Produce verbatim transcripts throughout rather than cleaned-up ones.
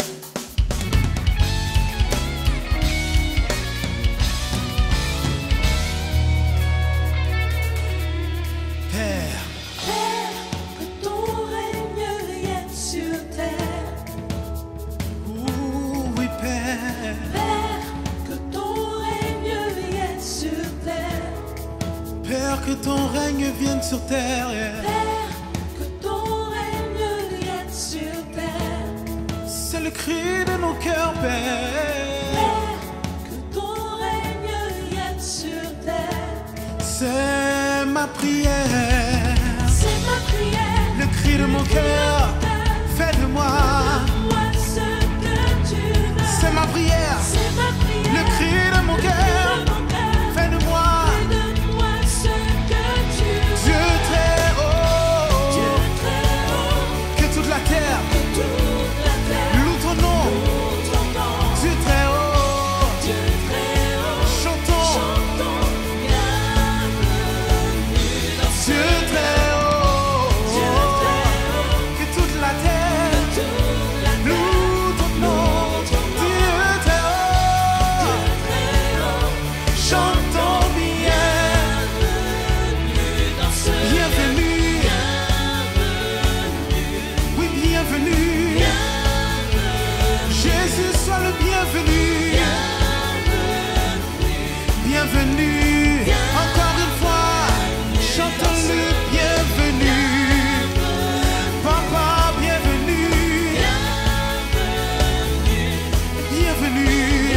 Père, que ton règne vienne sur terre. Yeah. Père, que ton règne vienne sur terre. C'est le cri de nos cœurs, Père. Père, que ton règne vienne sur terre. C'est ma prière. C'est ma prière. Le cri de mon cœur. Fais de moi. Fais-moi ce que tu veux. C'est ma prière. C'est ma prière. Le cri de mon cœur. Fais de moi. Bienvenue, encore une fois, chantons-le, bienvenue. Papa, bienvenue. Bienvenue.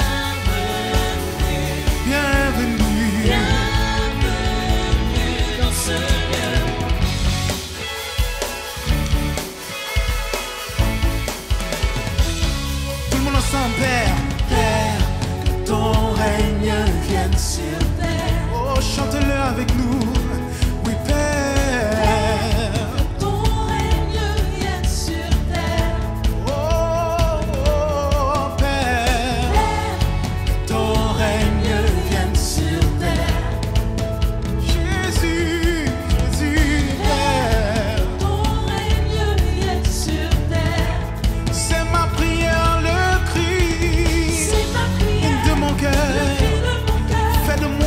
Bienvenue. Bienvenue dans ce lieu. Tout le monde ensemble, Père. Père, que ton règne vienne sur terre. Oh, chante-le avec nous. Oui, Père. Que ton règne vienne sur terre. Oh, oh, Père. Père, Que ton règne vienne sur terre. Jésus, Jésus, Père. que ton règne vienne sur terre. C'est ma prière, le cri C'est ma prière. de mon cœur. Le cri de mon cœur. Fais de moi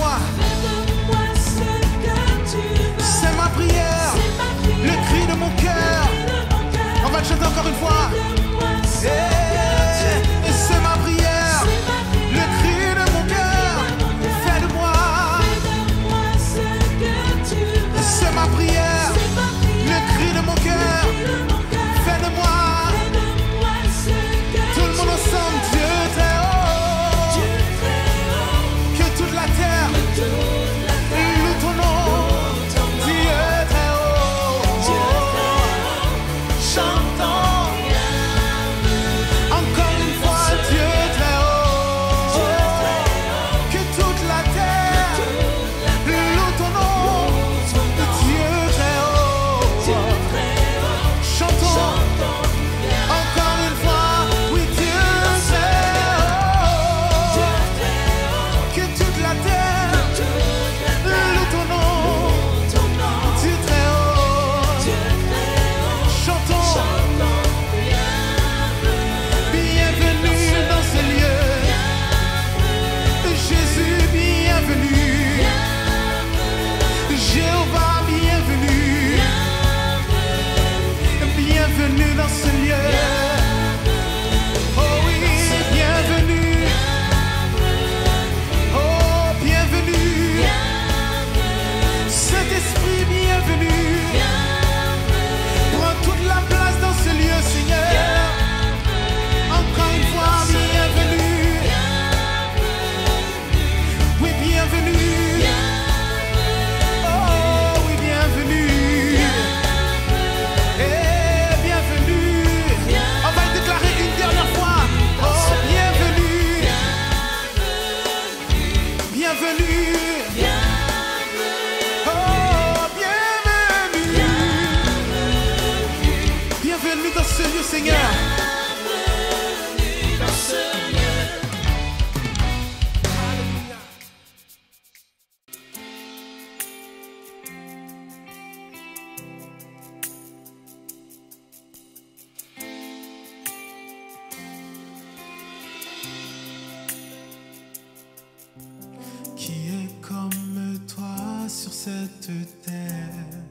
terre.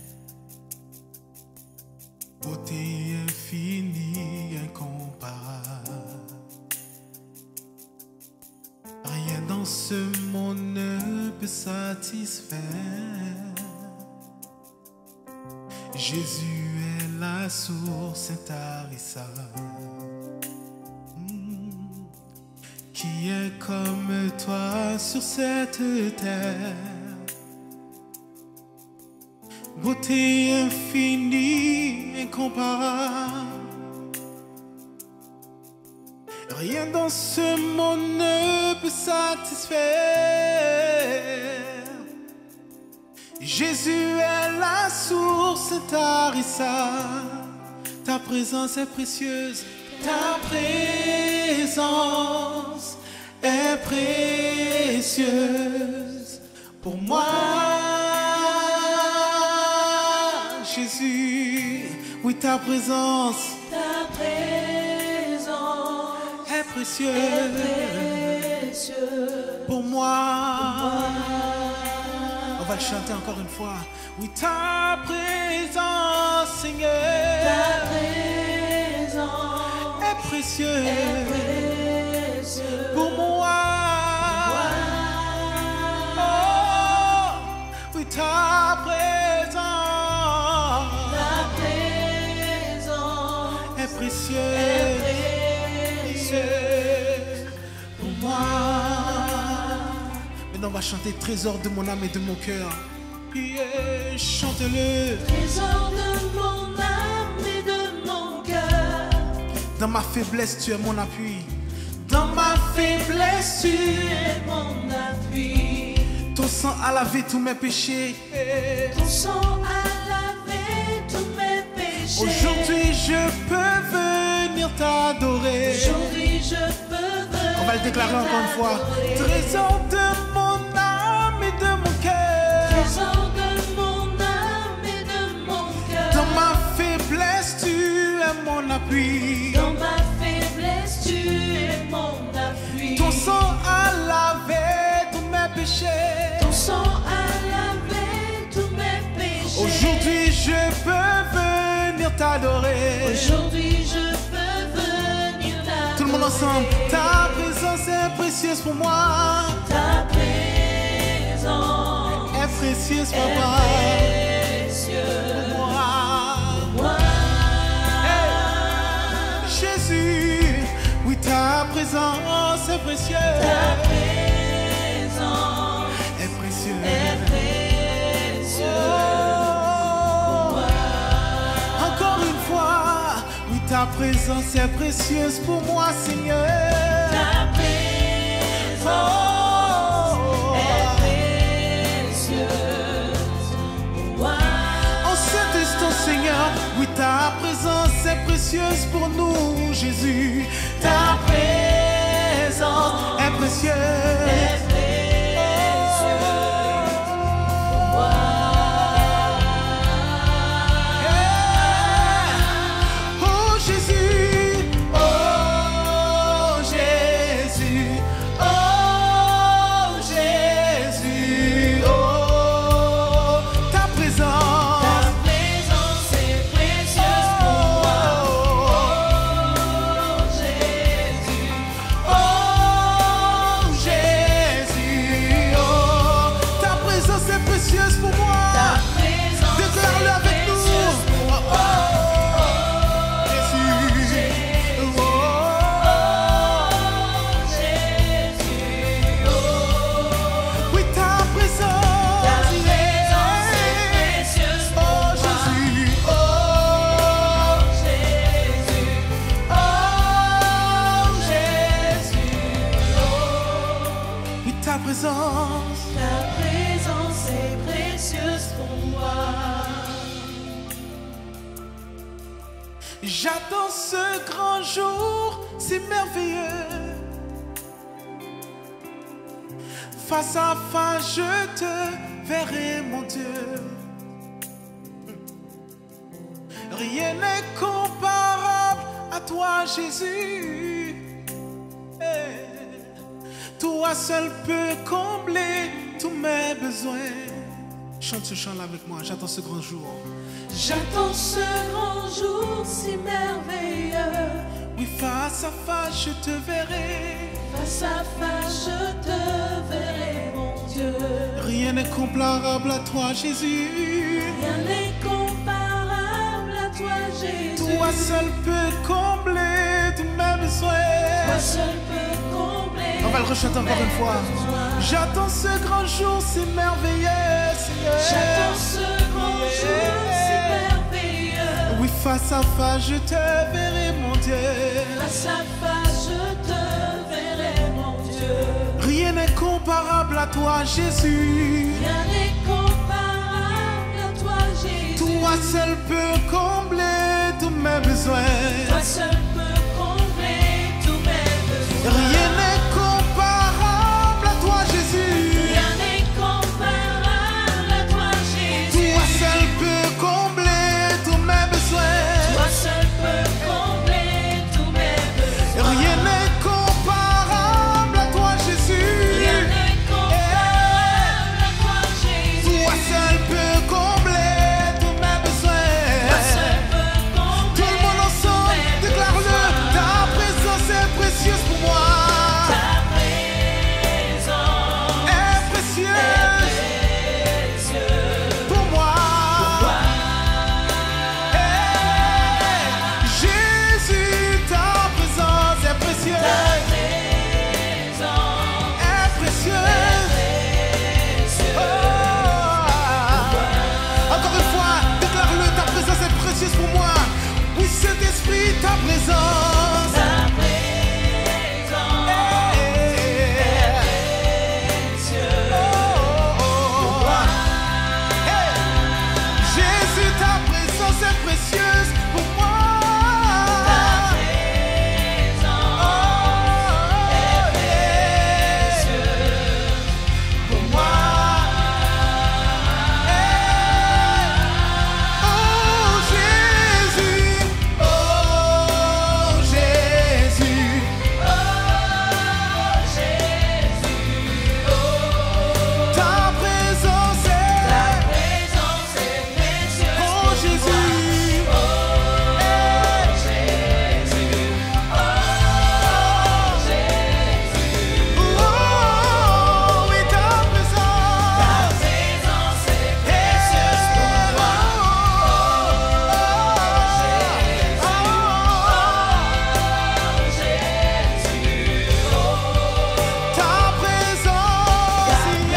Beauté infinie, incomparable. Rien dans ce monde ne peut satisfaire. Jésus est la source intarissable. Hmm. Qui est comme toi sur cette terre? Beauté infinie, incomparable. Rien dans ce monde ne peut satisfaire. Jésus est la source intarissable. Ta présence est précieuse. Ta présence est précieuse pour moi. Jésus, oui, ta présence, ta présence est précieuse, est précieuse pour moi. pour moi. On va le chanter encore une fois. Oui, ta présence, Seigneur, Ta présence est précieuse, est précieuse pour moi. Oh, oui, ta présence Ta présence est précieuse, est précieuse pour moi. Maintenant, on va chanter trésor de mon âme et de mon cœur. Yeah, chante-le. Trésor de mon âme et de mon cœur. Dans ma faiblesse, tu es mon appui. Dans ma faiblesse, tu Tu es mon appui. ton sang a lavé tous mes péchés. Ton sang a lavé tous mes péchés. Aujourd'hui, je peux venir t'adorer. Aujourd'hui, je peux venir On va le déclarer encore une fois. t'adorer. Trésor de mon âme et de mon cœur. Trésor de mon âme et de mon cœur. Dans ma faiblesse, tu es mon appui. Dans ma faiblesse, tu es mon appui. Ton sang a lavé tous mes péchés. Ton sang a lavé tous mes péchés. Aujourd'hui, je peux venir t'adorer. Aujourd'hui, je peux venir t'adorer. Tout le monde ensemble. Ta présence est précieuse pour moi. Ta présence Est précieuse pour est moi. précieuse Pour moi. pour moi. Jésus, oui, ta présence est précieuse. Ta présence Est précieuse. est précieuse pour Oh. moi. Encore une fois, oui, ta présence est précieuse pour moi, Seigneur. Ta présence Oh. est précieuse pour moi. En cet instant, Seigneur, oui, ta présence est précieuse pour nous, Jésus. Ta présence est précieuse. Est précieuse pour moi. Yeah. Oh Jésus, oh Jésus, oh Jésus, oh ta présence. Ta présence est précieuse pour moi. Oh Jésus, Oh Jésus, oh ta présence est précieuse pour moi. ta présence Déclare-le est avec nous. précieuse pour moi. Oh, Jésus, oh, Jésus, oh, oui ta présence, ta présence est précieuse oh pour moi. Jésus, oh, Jésus, oh Jésus, oui ta présence. ta présence est précieuse pour moi. J'attends ce grand jour si merveilleux. Face à face, je te verrai, mon Dieu. Rien n'est comparable à toi, Jésus. Eh, toi seul peux combler tous mes besoins. Chante ce chant-là avec moi. J'attends ce grand jour. J'attends ce grand jour si merveilleux. Oui, face à face, je te verrai. Face à face, je te verrai, mon Dieu. Rien n'est comparable à toi, Jésus. Rien n'est comparable à toi, Jésus. Toi seul peux combler tous mes besoins. Toi seul peux combler. On va le rechanter encore une fois. J'attends ce grand jour si merveilleux, Seigneur. J'attends ce grand jour si merveilleux. Oui, face à face, je te verrai, mon Dieu. Face à face, je te verrai, mon Dieu. Rien n'est comparable à toi, Jésus. Rien n'est comparable à toi, Jésus. Toi seul peux combler tous mes besoins. Toi seul peux combler tous mes besoins. Rien n'est comparable à toi, Jésus. Rien n'est comparable à toi, Jésus. Toi seul peux combler tous mes besoins. Toi seul peux combler tous mes besoins. Rien n'est comparable à toi, Jésus. Rien n'est comparable à toi, Jésus. Toi seul peux combler tous mes besoins. Toi seul peux combler Tout le monde ensemble, tous mes déclare-le. besoins. Ta présence est précieuse pour moi. Ta présence Est précieuse est précieuse pour moi. pour moi. Hey, Jésus, ta présence est précieuse. Ta présence Est précieuse. précieuse. Oh. Encore une fois, déclare-le, ta présence est précieuse pour moi. Oui, Saint-Esprit, ta présence. Ta présence Hey. précieuse. Oh, oh, oh. Hey. Jésus, ta présence est précieuse pour moi. Ta présence Oh, yeah. précieuse pour moi. Oh Jésus, oh Jésus, Oh Jésus, oh ta présence ta est, présence est précieuse oh pour moi. Jésus, Oh Jésus, oh Jésus, oh oui ta ta présence, présence est précieuse pour moi. ta présence,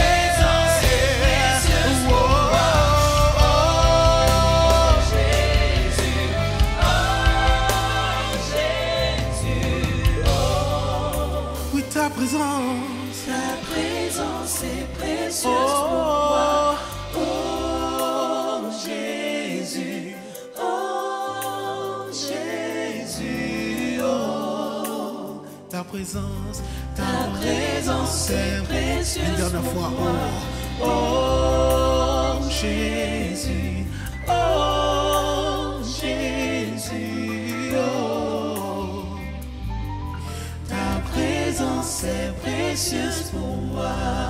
oui ta présence, Ta présence est précieuse pour moi. oh Oh Jésus, oh Jésus, oh ta présence, ta présence est précieuse une dernière pour fois, moi. oh, oh Jésus, oh Jésus, oh, ta présence est précieuse pour moi.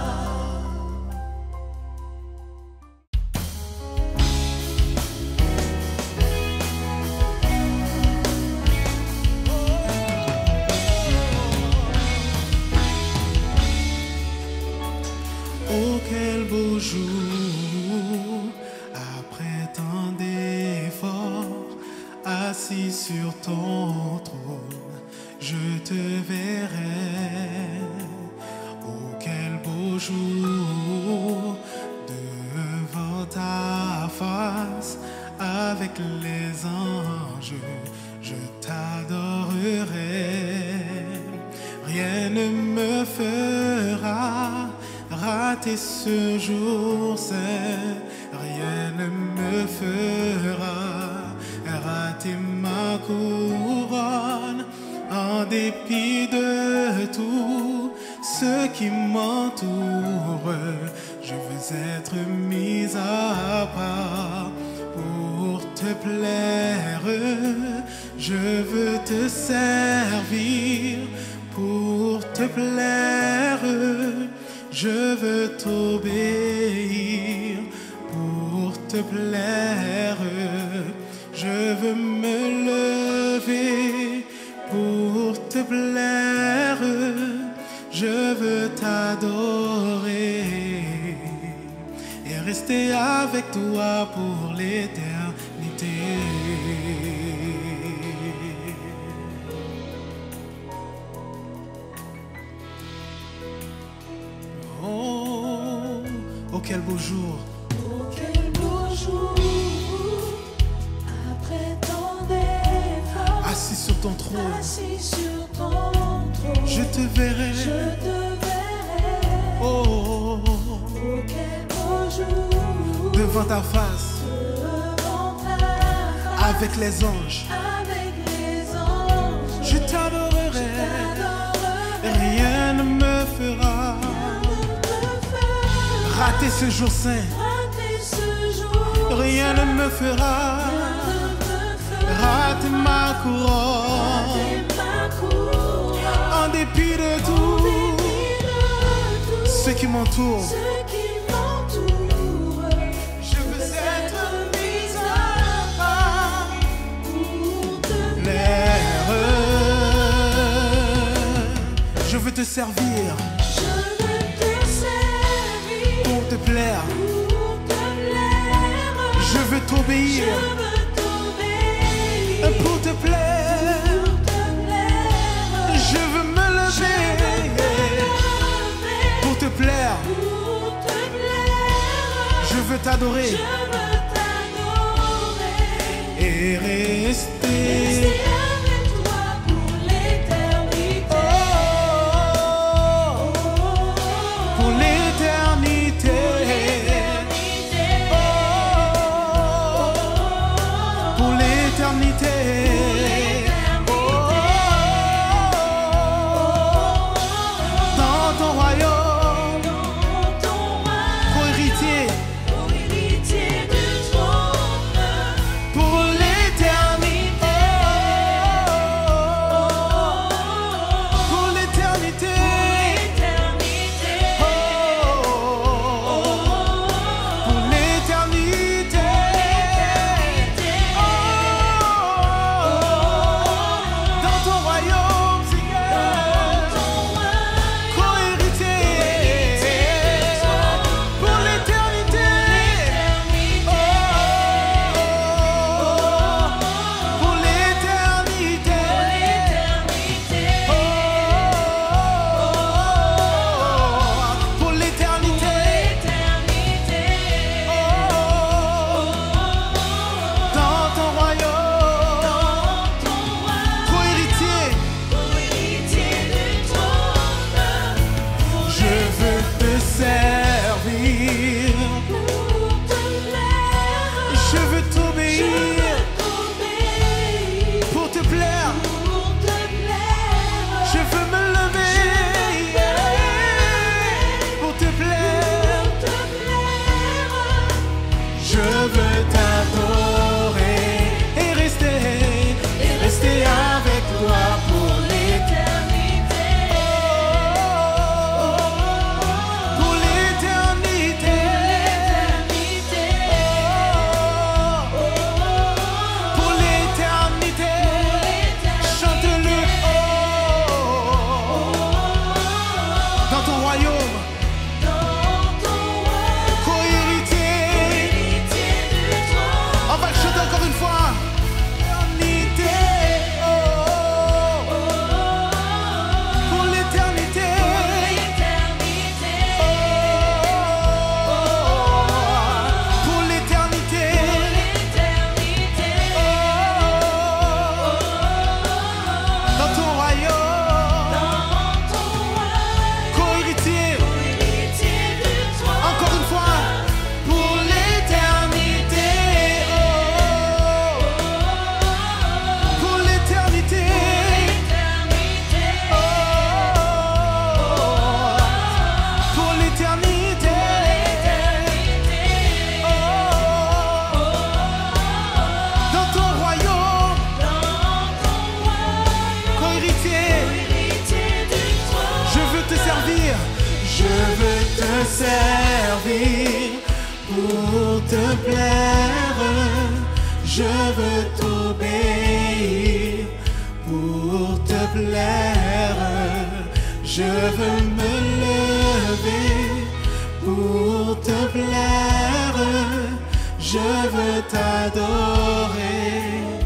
Oh quel beau jour, après tant d'efforts, assis sur ton trône, je te verrai. Oh quel beau jour, devant ta face, avec les anges, je t'adorerai. Rien ne me fera rater ce jour, c'est rien ne me fera rater ma couronne, en dépit de tout ce qui m'entoure. Je veux être mis à part pour te plaire. Je veux te servir pour te plaire. Je veux t'obéir te plaire. Je veux me lever pour te plaire. Je veux t'adorer et rester avec toi pour l'éternité. Oh, oh quel beau jour. Oh, quel beau jour, après tant d'efforts, Assis sur ton trône, assis sur ton trône, je te verrai. je te verrai. Oh, oh, oh, Oh, quel beau jour, devant ta face, devant ta face, avec les anges, avec les anges, je t'adorerai. t'adorerai. Rien ne me fera rater ce jour saint. Rater ce jour, Rien ne me fera rater ma couronne. rater ma couronne. En dépit de tout, ce qui m'entoure, Ceux qui m'entourent, je veux être mis à part pour te l'air. Je veux te servir Je veux te servir, pour te plaire. pour te plaire. Je veux Je t'obéir veux t'obéir, pour te plaire. pour te plaire. Je veux me lever pour te plaire. Pour te plaire, Je veux t'adorer je veux t'adorer. et rester. Rester avec toi pour l'éternité. Oh, pour l'éternité. Oh, pour l'éternité. Oh, dans ton royaume, co-héritier pour l'éternité. Pour l'éternité. Oh, pour l'éternité. Oh, dans ton royaume, Seigneur, co-héritier pour l'éternité. Oh, pour l'éternité. Oh, pour l'éternité. Oh, dans ton royaume, co-héritier. Je veux te servir, je veux t'obéir pour te plaire. Je veux me lever pour te plaire. Je veux t'adorer et rester, et rester avec toi pour l'éternité. Oh, pour l'éternité. Oh, pour l'éternité. Chante-le. Oh, dans ton royaume, co-héritier. On va le chanter encore une fois. Éternité. Oh, pour l'éternité. Oh, pour l'éternité. Oh, dans ton royaume, co-héritier. Encore une fois, pour l'éternité. Oh, pour l'éternité. Oh, pour l'éternité. Oh, dans ton royaume, co-héritier. Je veux te servir, je veux te servir pour te plaire, je veux t'obéir. Pour te plaire, je veux me lever. Pour te plaire, je veux t'adorer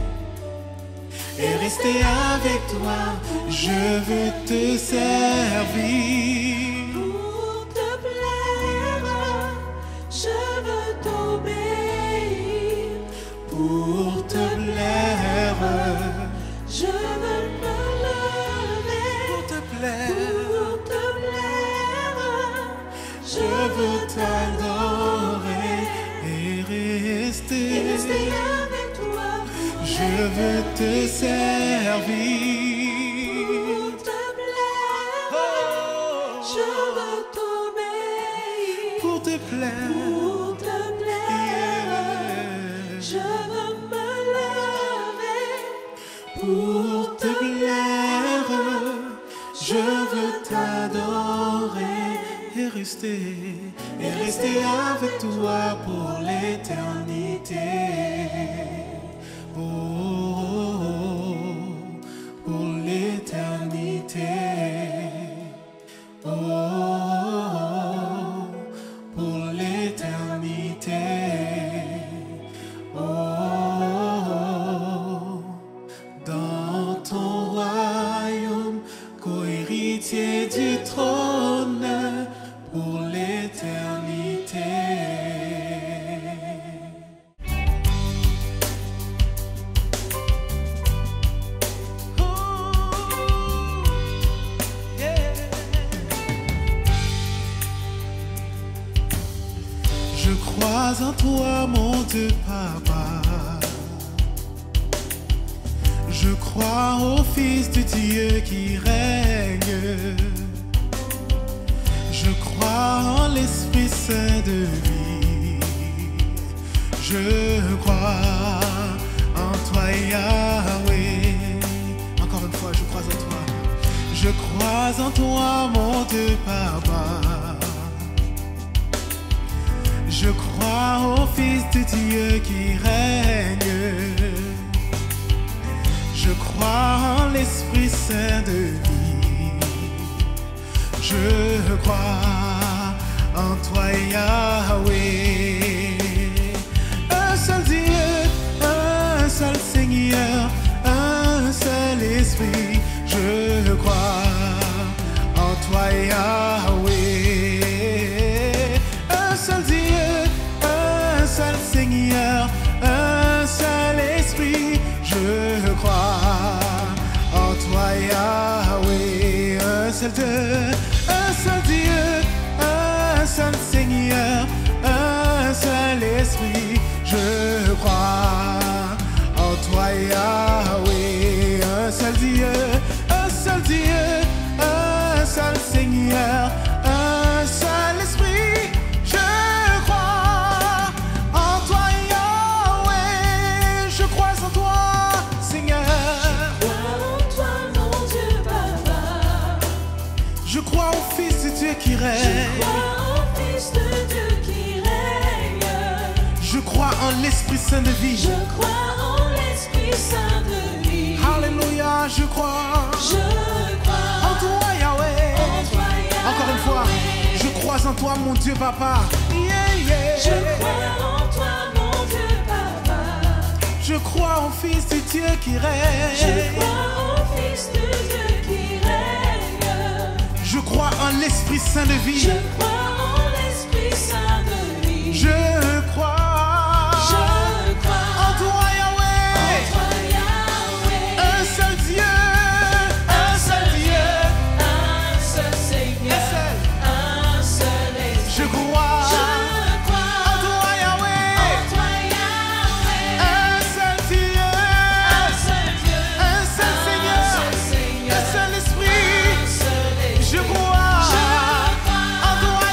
et rester avec toi. Je veux te servir. Pour te plaire, je veux t'obéir. Pour te plaire, je veux me lever. pour te plaire, Pour te plaire, je veux t'adorer et rester. et rester avec toi. Je veux te servir. Pour te plaire, je veux t'obéir. Pour te plaire, Pour te plaire, yeah. je veux me lever. Pour te plaire, je veux t'adorer et rester, et rester avec toi pour l'éternité. Oh, pour l'éternité. Oh, pour l'éternité. Oh, dans ton royaume, co-héritier du trône, pour l'éternité. Je crois en toi, mon Dieu Papa. Je crois au Fils de Dieu qui règne. Je crois en l'Esprit Saint de vie. Je crois en toi, Yahweh. Encore une fois, je crois en toi. Je crois en toi, mon Dieu Papa. Je crois au Fils de Dieu qui règne. Je crois en l'Esprit Saint de vie. Je crois en toi, Yahweh. Un seul Dieu, un seul Seigneur, un seul Esprit. Je crois en toi, Yahweh. Un seul Dieu, un seul Seigneur, un seul Esprit. Je crois en toi, Yahweh. Un seul Dieu, un seul Dieu, un seul Seigneur, un seul Esprit. Je crois en toi, Yahweh. Un seul Dieu, un seul Dieu, un seul Seigneur, un seul Esprit. Je crois en toi, Yahweh. Je crois en toi, Seigneur. Crois en toi, mon Dieu Papa. Je crois au Fils de Dieu qui Je règne. crois au Fils de Dieu qui règne. Je crois en l'Esprit Saint de vie. Je crois en l'Esprit Saint de vie. Alléluia, je crois Je crois en toi, Yahweh. en toi, Yahweh. Encore une fois, je crois en toi, mon Dieu Papa. Yeah, yeah. Je crois en toi, mon Dieu Papa. Je crois au Fils de Dieu qui règne. Je crois au Fils de Dieu qui règne. Je crois en l'Esprit Saint de vie. Je crois en l'Esprit Saint de vie. Je crois Je crois en toi, Yahweh. en toi, Yahweh. Un seul Dieu, un seul Dieu, Un seul Seigneur, un seul. un seul Esprit. Je crois Je crois en toi, Yahweh. en toi, Yahweh. Un seul Dieu, Un seul Dieu, un seul Seigneur, un seul Seigneur, un seul Esprit. un seul Esprit. Je crois Je crois en toi,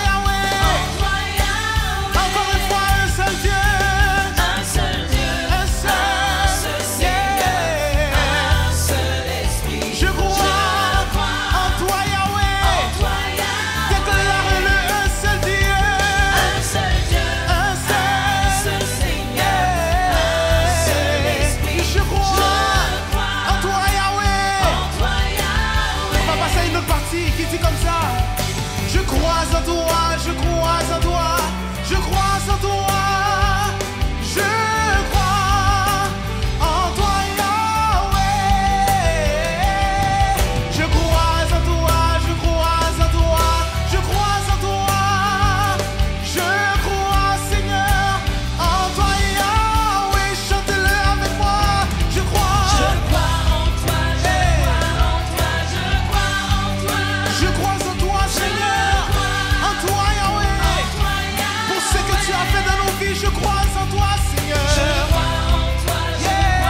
Dis comme ça. Je crois en toi, je crois en toi, je crois en toi. Je crois en toi, Yahweh. Je crois en toi, je crois en toi, je crois en toi. Je crois, Seigneur, en toi, Yahweh. Chantez-le avec moi. Je crois. Je crois en toi, je crois en toi, je crois en toi. Je crois en toi, Seigneur, en toi, Yahweh. Pour ce que tu as fait dans nos vies, je crois en toi, Seigneur. Je crois en toi, je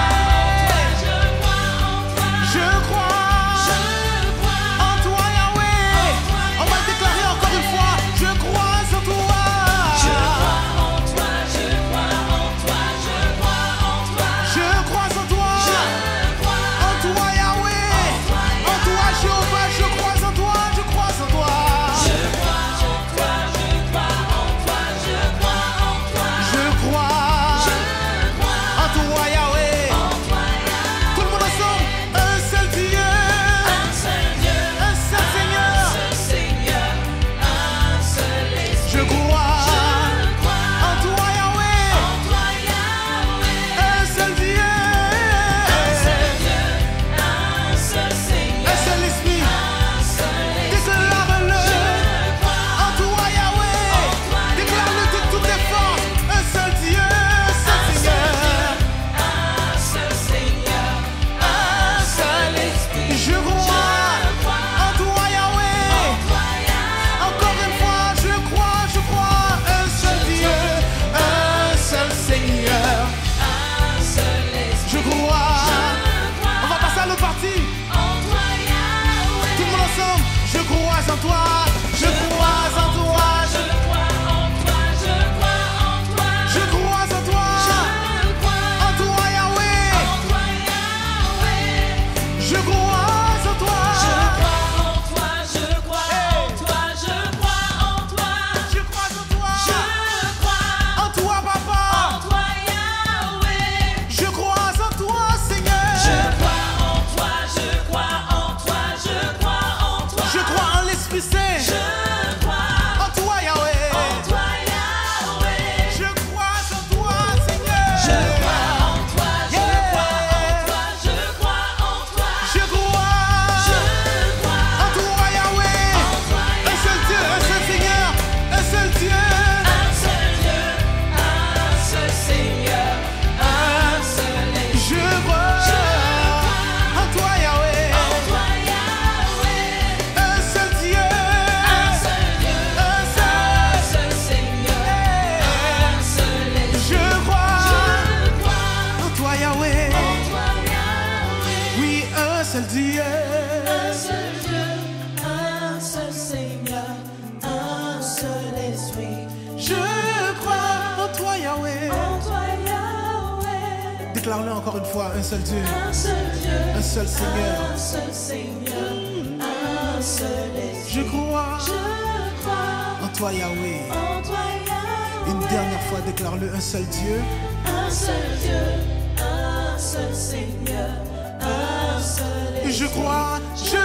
crois en toi, je crois en toi. En toi, Yahweh. On va le déclarer encore une fois. Je crois en toi. Je crois en toi, je crois en toi, je crois en toi. Je crois en toi. En toi, Yahweh. En toi, Jéhovah. Je crois en toi. Je crois en toi. Je crois en toi, je crois en toi, je crois en toi. Je crois en toi, Yahweh. Tout le monde ensemble. Un seul Dieu. Un seul Dieu, Un seul Seigneur. un seul Seigneur, un seul Esprit. Je crois en toi, Yahweh. En toi, Yahweh. Un seul Dieu. Un seul Dieu, un seul Seigneur, Un seul Esprit. un seul Esprit. Déclare-le. Je crois En toi, Yahweh. Déclare-le de toutes tes forces. Un seul Dieu. Un seul Seigneur. un seul Seigneur, un seul Esprit. Je crois en toi, Yahweh. Encore une fois, je crois, je crois. Un seul Dieu. Un seul Seigneur. Un seul Esprit. Je crois. On va passer à l'autre partie. En toi, Yahweh. Tout le monde ensemble. Je crois en toi. Je crois en toi. Je crois en toi, je crois en toi. Je crois en toi. Je crois En toi, Yahweh. en toi, Yahweh. Je crois en toi. Je crois en toi, je crois en toi, je crois en toi. Je crois en toi. Je crois En toi, en papa. toi, Yahweh. Je crois en toi, Seigneur. Je crois en toi, je crois en toi, je crois en toi. Je crois en l'Esprit Saint. Je crois En toi, Yahweh. en toi, Yahweh. Je crois en toi, Seigneur. Je crois en toi, je crois en toi, je crois en toi. Je crois Je crois en toi, Yahweh. en toi, Un seul Dieu, un seul Seigneur. Un seul Dieu. un seul Dieu, un seul Seigneur, un seul Esprit. Je crois en toi, Yahweh. En toi, Yahweh. Un seul Dieu. Un seul Dieu, Un seul. un seul Seigneur, un seul Esprit. Je crois Je crois en toi, Yahweh. en toi, Yahweh. Oui, un seul Dieu. Un seul Dieu, un seul Seigneur, un seul Esprit. Je crois en toi, Yahweh. En toi, Yahweh. Déclare-le encore une fois. Un seul Dieu. Un seul Dieu, Un seul Seigneur. un seul Seigneur, un seul Esprit. Je crois Je crois en toi, Yahweh. en toi, Yahweh. Une dernière fois, déclare-le. Un seul Dieu. Un seul Dieu, un seul Seigneur, un seul Esprit. Je crois, je